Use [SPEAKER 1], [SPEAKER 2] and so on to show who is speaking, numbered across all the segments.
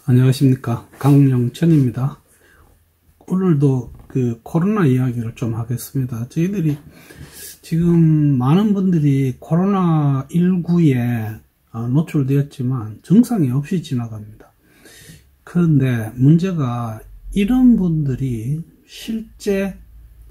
[SPEAKER 1] 안녕하십니까, 강영천입니다. 오늘도 그 코로나 이야기를 좀 하겠습니다. 저희들이 지금 많은 분들이 코로나19에 노출되었지만 증상이 없이 지나갑니다. 그런데 문제가 이런 분들이 실제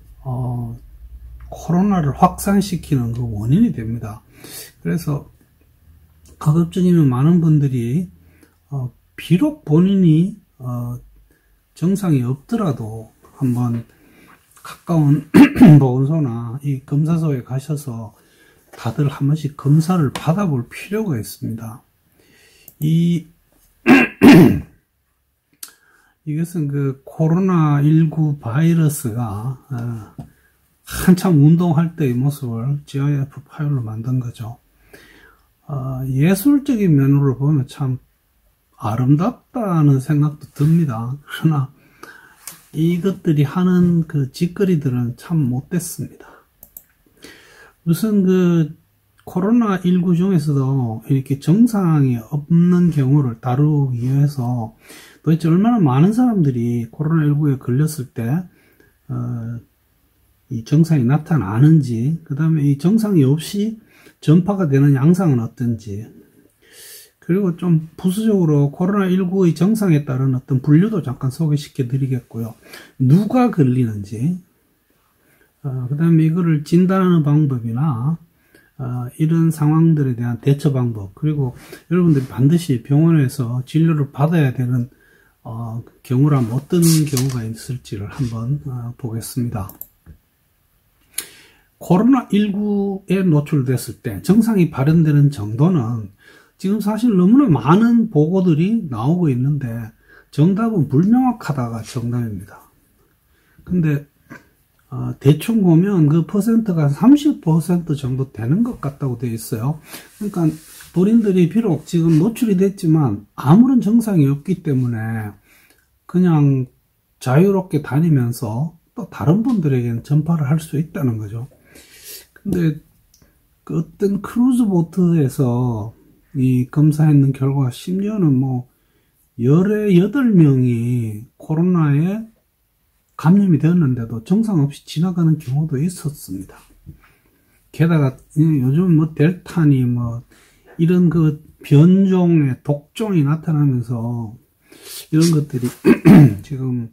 [SPEAKER 1] 코로나를 확산시키는 그 원인이 됩니다. 그래서 가급적이면 많은 분들이 비록 본인이 증상이 없더라도 한번 가까운 보건소나 이 검사소에 가셔서 다들 한 번씩 검사를 받아볼 필요가 있습니다. 이것은 그 코로나19 바이러스가 한참 운동할 때의 모습을 GIF 파일로 만든 거죠. 예술적인 면으로 보면 참 아름답다는 생각도 듭니다. 그러나 이것들이 하는 그 짓거리들은 참 못됐습니다. 우선 그 코로나19 중에서도 이렇게 증상이 없는 경우를 다루기 위해서 도대체 얼마나 많은 사람들이 코로나19에 걸렸을 때 이 증상이 나타나는지, 그 다음에 이 증상이 없이 전파가 되는 양상은 어떤지, 그리고 좀 부수적으로 코로나19의 증상에 따른 어떤 분류도 잠깐 소개시켜 드리겠고요. 누가 걸리는지, 그 다음에 이거를 진단하는 방법이나 이런 상황들에 대한 대처 방법, 그리고 여러분들이 반드시 병원에서 진료를 받아야 되는 경우라면 어떤 경우가 있을지를 한번 보겠습니다. 코로나19에 노출됐을 때 증상이 발현되는 정도는 지금 사실 너무나 많은 보고들이 나오고 있는데 정답은 불명확하다가 정답입니다. 근데 대충 보면 그 퍼센트가 30% 정도 되는 것 같다고 되어 있어요. 그러니까 본인들이 비록 지금 노출이 됐지만 아무런 증상이 없기 때문에 그냥 자유롭게 다니면서 또 다른 분들에게는 전파를 할 수 있다는 거죠. 근데 그 어떤 크루즈 보트에서 이 검사했는 결과 심지어는 뭐 18명이 코로나에 감염이 되었는데도 증상 없이 지나가는 경우도 있었습니다. 게다가 요즘 뭐 델타니 뭐 이런 그 변종의 독종이 나타나면서 이런 것들이 지금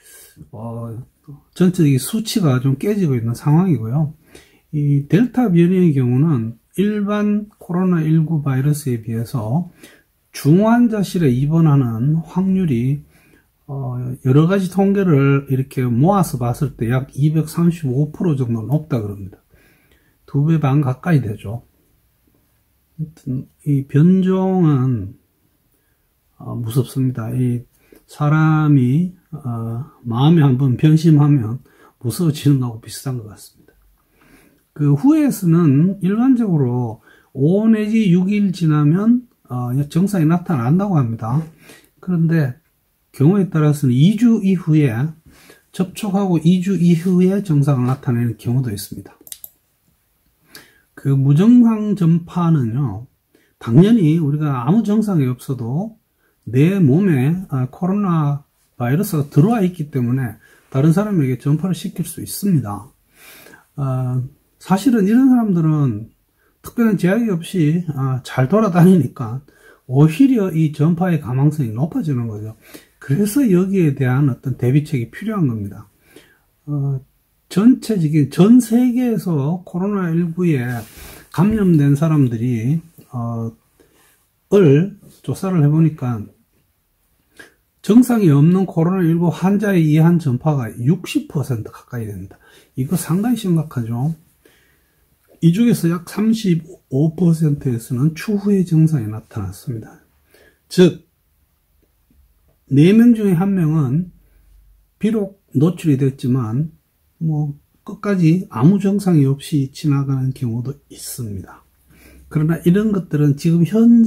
[SPEAKER 1] 전체적인 수치가 좀 깨지고 있는 상황이고요. 이 델타 변이의 경우는 일반 코로나19 바이러스에 비해서 중환자실에 입원하는 확률이 여러 가지 통계를 이렇게 모아서 봤을 때 약 235% 정도 높다 그럽니다. 2배 반 가까이 되죠. 하여튼 이 변종은 무섭습니다. 이 사람이 마음에 한번 변심하면 무서워지는 거하고 비슷한 것 같습니다. 그 후에서는 일반적으로 5 내지 6일 지나면 증상이 나타난다고 합니다. 그런데 경우에 따라서는 2주 이후에 접촉하고 2주 이후에 증상을 나타내는 경우도 있습니다. 그 무증상 전파는요, 당연히 우리가 아무 증상이 없어도 내 몸에 코로나 바이러스가 들어와 있기 때문에 다른 사람에게 전파를 시킬 수 있습니다. 사실은 이런 사람들은 특별한 제약이 없이 잘 돌아다니니까 오히려 이 전파의 가망성이 높아지는 거죠. 그래서 여기에 대한 어떤 대비책이 필요한 겁니다. 전체적인 전 세계에서 코로나19에 감염된 사람들이 조사를 해보니까 증상이 없는 코로나19 환자에 의한 전파가 60% 가까이 됩니다. 이거 상당히 심각하죠. 이 중에서 약 35%에서는 추후에 증상이 나타났습니다. 즉 4명 중에 1명은 비록 노출이 됐지만 뭐 끝까지 아무 증상이 없이 지나가는 경우도 있습니다. 그러나 이런 것들은 지금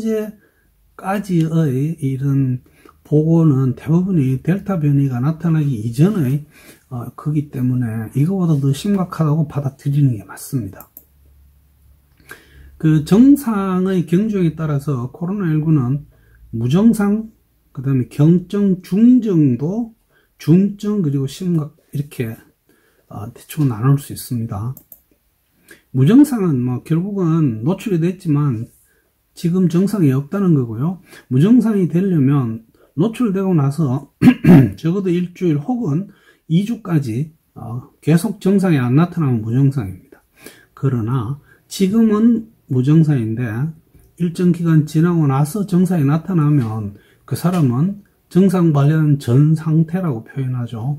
[SPEAKER 1] 현재까지의 이런 보고는 대부분이 델타 변이가 나타나기 이전의 거기 때문에 이거보다 더 심각하다고 받아들이는 게 맞습니다. 그 정상의 경중에 따라서 코로나19는 무증상, 그 다음에 경증, 중증도 중증 그리고 심각 이렇게 대충 나눌 수 있습니다. 무증상은 뭐 결국은 노출이 됐지만 지금 증상이 없다는 거고요. 무증상이 되려면 노출되고 나서 적어도 일주일 혹은 2주까지 계속 증상이 안 나타나면 무증상입니다. 그러나 지금은 무증상인데 일정 기간 지나고 나서 증상이 나타나면 그 사람은 증상 관련 전 상태라고 표현하죠.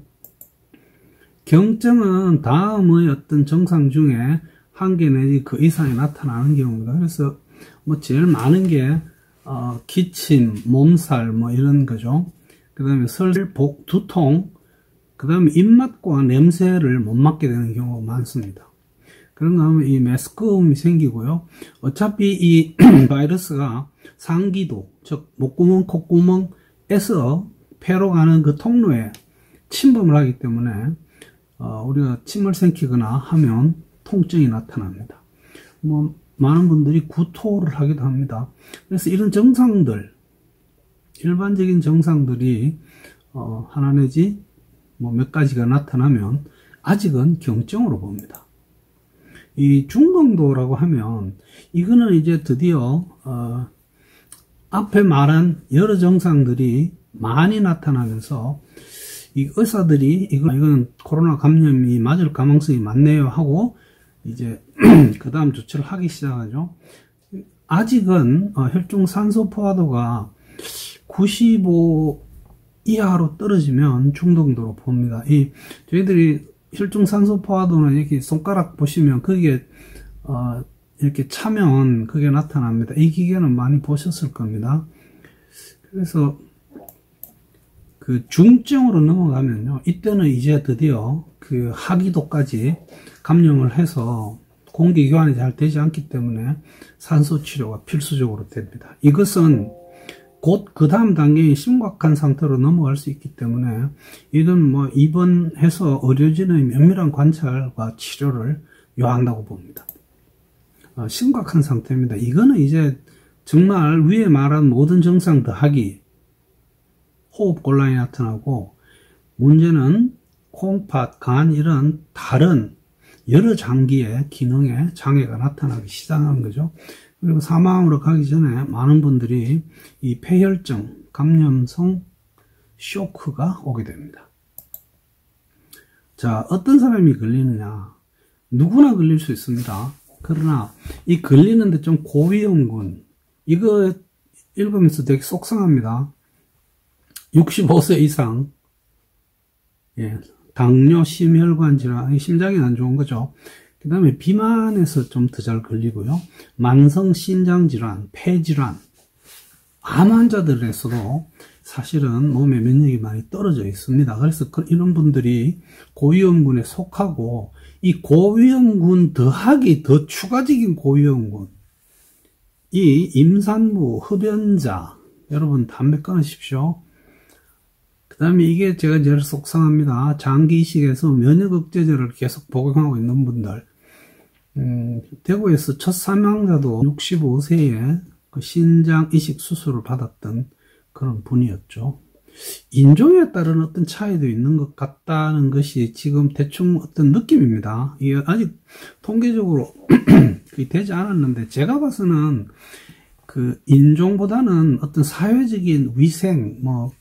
[SPEAKER 1] 경증은 다음의 어떤 증상 중에 한 개 내지 그 이상이 나타나는 경우입니다. 그래서 뭐 제일 많은 게 기침, 몸살 뭐 이런 거죠. 그 다음에 설복, 두통, 그 다음에 입맛과 냄새를 못 맡게 되는 경우가 많습니다. 그런 다음에 이 메스꺼움이 생기고요. 어차피 이 바이러스가 상기도, 즉 목구멍, 콧구멍에서 폐로 가는 그 통로에 침범을 하기 때문에 우리가 침을 삼키거나 하면 통증이 나타납니다. 뭐 많은 분들이 구토를 하기도 합니다. 그래서 이런 증상들, 일반적인 증상들이 하나 내지 뭐 몇 가지가 나타나면 아직은 경증으로 봅니다. 이 중등도라고 하면 이거는 이제 드디어 앞에 말한 여러 증상들이 많이 나타나면서 이 의사들이 이건 코로나 감염이 맞을 가능성이 많네요 하고 이제 그 다음 조치를 하기 시작하죠. 아직은 혈중 산소 포화도가 95 이하로 떨어지면 중등도로 봅니다. 저희들이 혈중 산소 포화도는 이렇게 손가락 보시면 거기에 이렇게 차면 그게 나타납니다. 이 기계는 많이 보셨을 겁니다. 그래서 그 중증으로 넘어가면요, 이때는 이제 드디어 그 하기도까지 감염을 해서 공기교환이 잘 되지 않기 때문에 산소 치료가 필수적으로 됩니다. 이것은 곧 그 다음 단계의 심각한 상태로 넘어갈 수 있기 때문에 이건 뭐 입원해서 의료진의 면밀한 관찰과 치료를 요한다고 봅니다. 심각한 상태입니다. 이거는 이제 정말 위에 말한 모든 증상 더하기 호흡곤란이 나타나고 문제는 콩팥, 간 이런 다른 여러 장기의 기능에 장애가 나타나기 시작하는 거죠. 그리고 사망으로 가기 전에 많은 분들이 이 폐혈증, 감염성 쇼크가 오게 됩니다. 자, 어떤 사람이 걸리느냐? 누구나 걸릴 수 있습니다. 그러나 이 걸리는데 좀 고위험군, 이거 읽으면서 되게 속상합니다. 65세 이상, 당뇨, 심혈관 질환, 심장이 안 좋은 거죠. 그 다음에 비만에서 좀 더 잘 걸리고요. 만성 신장 질환, 폐 질환, 암 환자들에서도 사실은 몸의 면역이 많이 떨어져 있습니다. 그래서 이런 분들이 고위험군에 속하고, 이 고위험군 더하기 더 추가적인 고위험군, 이 임산부, 흡연자, 여러분 담배 끊으십시오. 그 다음에 이게 제가 제일 속상합니다. 장기 이식에서 면역 억제제를 계속 복용하고 있는 분들. 대구에서 첫 사망자도 65세에 그 신장 이식 수술을 받았던 그런 분이었죠. 인종에 따른 어떤 차이도 있는 것 같다는 것이 지금 대충 어떤 느낌입니다. 이게 아직 통계적으로 되지 않았는데, 제가 봐서는 그 인종보다는 어떤 사회적인 위생,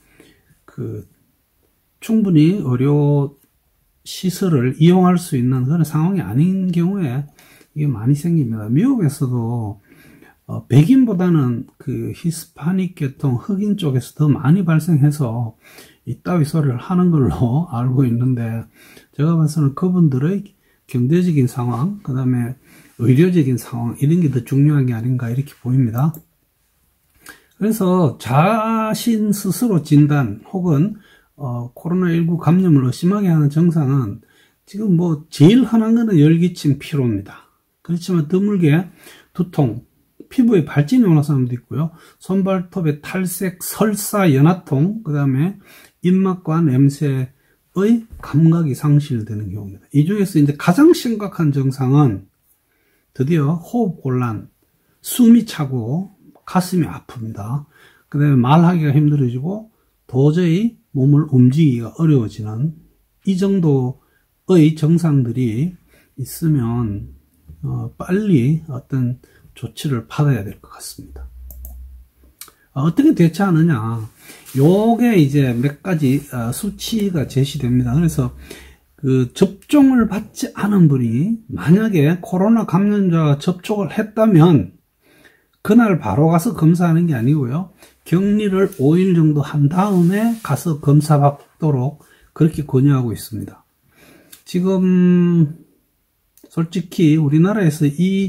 [SPEAKER 1] 충분히 의료 시설을 이용할 수 있는 그런 상황이 아닌 경우에 이게 많이 생깁니다. 미국에서도 백인보다는 그 히스파닉 계통, 흑인 쪽에서 더 많이 발생해서 이따위 소리를 하는 걸로 알고 있는데, 제가 봐서는 그분들의 경제적인 상황, 그 다음에 의료적인 상황, 이런 게 더 중요한 게 아닌가 이렇게 보입니다. 그래서 자신 스스로 진단 혹은 코로나19 감염을 의심하게 하는 증상은 지금 뭐 제일 흔한 거는 열기침, 피로입니다. 그렇지만 드물게 두통, 피부에 발진이 오는 사람도 있고요. 손발톱에 탈색, 설사, 연화통, 그 다음에 입맛과 냄새의 감각이 상실되는 경우입니다. 이 중에서 이제 가장 심각한 증상은 드디어 호흡곤란, 숨이 차고 가슴이 아픕니다. 그 다음에 말하기가 힘들어지고 도저히 몸을 움직이기가 어려워지는 이 정도의 증상들이 있으면 빨리 어떤 조치를 받아야 될 것 같습니다. 어떻게 대처하느냐? 요게 이제 몇 가지 수치가 제시됩니다. 그래서 그 접종을 받지 않은 분이 만약에 코로나 감염자와 접촉을 했다면 그날 바로 가서 검사하는 게 아니고요. 격리를 5일 정도 한 다음에 가서 검사받도록 그렇게 권유하고 있습니다. 지금 솔직히 우리나라에서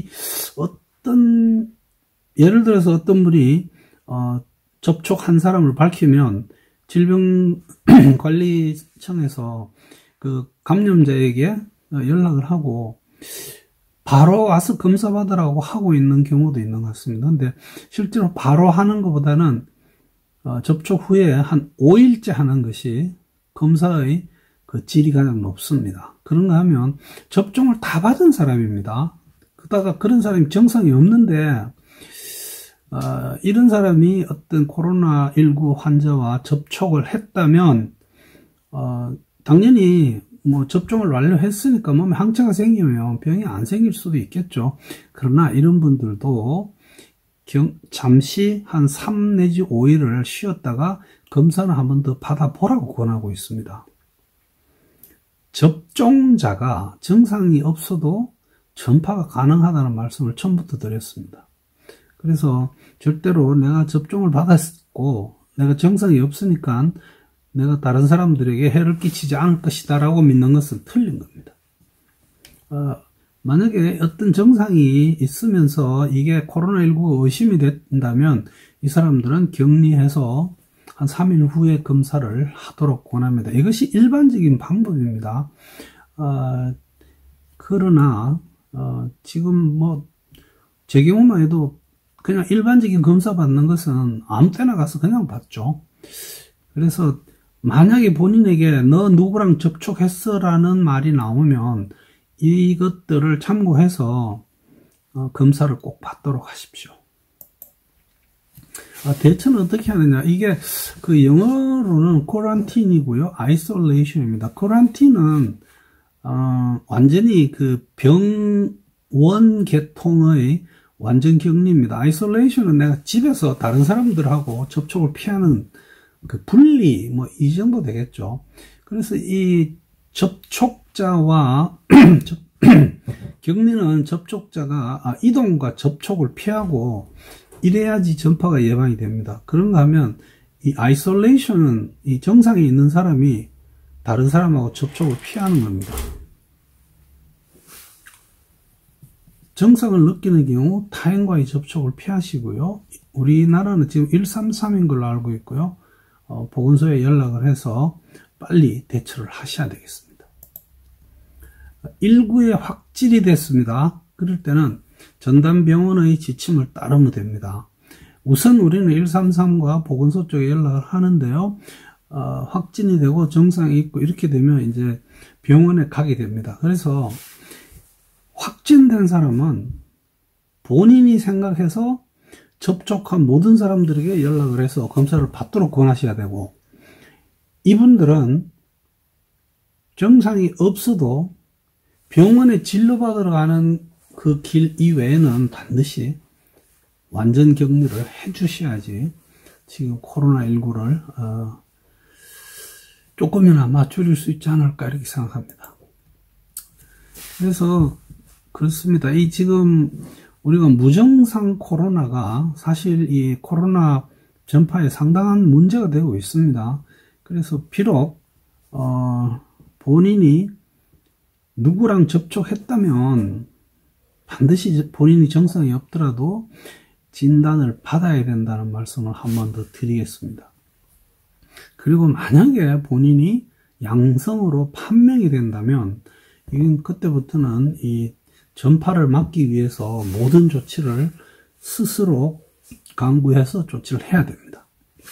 [SPEAKER 1] 예를 들어서 어떤 분이 접촉한 사람을 밝히면 질병관리청에서 그 감염자에게 연락을 하고 바로 와서 검사받으라고 하고 있는 경우도 있는 것 같습니다. 근데 실제로 바로 하는 것보다는 접촉 후에 한 5일째 하는 것이 검사의 그 질이 가장 높습니다. 그런가 하면 접종을 다 받은 사람입니다. 그러다가 그런 사람이 증상이 없는데 이런 사람이 어떤 코로나19 환자와 접촉을 했다면 당연히 뭐 접종을 완료했으니까 몸에 항체가 생기면 병이 안 생길 수도 있겠죠. 그러나 이런 분들도 잠시 한 3 내지 5일을 쉬었다가 검사는 한 번 더 받아보라고 권하고 있습니다. 접종자가 증상이 없어도 전파가 가능하다는 말씀을 처음부터 드렸습니다. 그래서 절대로 내가 접종을 받았고 내가 증상이 없으니까 내가 다른 사람들에게 해를 끼치지 않을 것이다 라고 믿는 것은 틀린 겁니다. 만약에 어떤 증상이 있으면서 이게 코로나19 의심이 된다면 이 사람들은 격리해서 한 3일 후에 검사를 하도록 권합니다. 이것이 일반적인 방법입니다. 그러나 지금 뭐 제 경우만 해도 그냥 일반적인 검사 받는 것은 아무 때나 가서 그냥 받죠. 그래서 만약에 본인에게 너 누구랑 접촉했어 라는 말이 나오면 이것들을 참고해서 검사를 꼭 받도록 하십시오. 대처는 어떻게 하느냐? 이게 그 영어로는 quarantine이고요, isolation입니다. quarantine은 완전히 그 병원 계통의 완전 격리입니다. isolation은 내가 집에서 다른 사람들하고 접촉을 피하는 그 분리, 뭐 이 정도 되겠죠. 그래서 이 접촉자와 격리는 접촉자가 이동과 접촉을 피하고 이래야지 전파가 예방이 됩니다. 그런가 하면 이 아이솔레이션은 이 정상에 있는 사람이 다른 사람하고 접촉을 피하는 겁니다. 증상을 느끼는 경우 타인과의 접촉을 피하시고요. 우리나라는 지금 133인 걸로 알고 있고요. 보건소에 연락을 해서 빨리 대처를 하셔야 되겠습니다. 19에 확진이 됐습니다. 그럴 때는 전담병원의 지침을 따르면 됩니다. 우선 우리는 133과 보건소 쪽에 연락을 하는데요. 확진이 되고 증상이 있고 이렇게 되면 이제 병원에 가게 됩니다. 그래서 확진된 사람은 본인이 생각해서 접촉한 모든 사람들에게 연락을 해서 검사를 받도록 권하셔야 되고, 이분들은 증상이 없어도 병원에 진료받으러 가는 그 길 이외에는 반드시 완전 격리를 해 주셔야지 지금 코로나19를 조금이나마 줄일 수 있지 않을까 이렇게 생각합니다. 그래서 그렇습니다. 이 지금 우리가 무증상 코로나가 사실 이 코로나 전파에 상당한 문제가 되고 있습니다. 그래서 비록 본인이 누구랑 접촉했다면 반드시 본인이 증상이 없더라도 진단을 받아야 된다는 말씀을 한 번 더 드리겠습니다. 그리고 만약에 본인이 양성으로 판명이 된다면 이건 그때부터는 이 전파를 막기 위해서 모든 조치를 스스로 강구해서 조치를 해야 됩니다.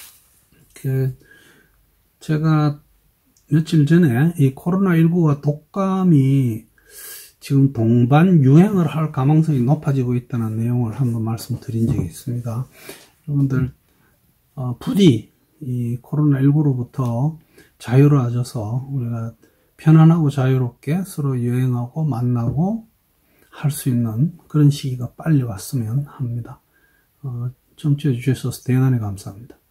[SPEAKER 1] 제가 며칠 전에 이 코로나19와 독감이 지금 동반 유행을 할 가능성이 높아지고 있다는 내용을 한번 말씀드린 적이 있습니다. 여러분들 부디 이 코로나19로부터 자유로워져서 우리가 편안하고 자유롭게 서로 여행하고 만나고 할 수 있는 그런 시기가 빨리 왔으면 합니다. 청취해 주셔서 대단히 감사합니다.